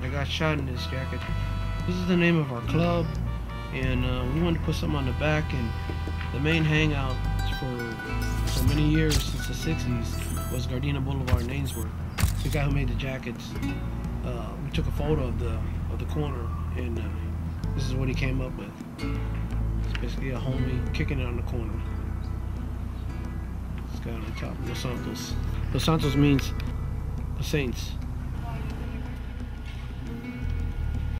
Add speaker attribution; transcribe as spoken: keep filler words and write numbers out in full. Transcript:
Speaker 1: I got shot in this jacket. This is the name of our club, and uh, we wanted to put something on the back. And the main hangout for so many years since the sixties was Gardena Boulevard in Ainsworth. The guy who made the jackets, uh, we took a photo of the of the corner, and uh, this is what he came up with. It's basically a homie kicking it on the corner. This guy on the top, Los Santos. Los Santos means the Saints.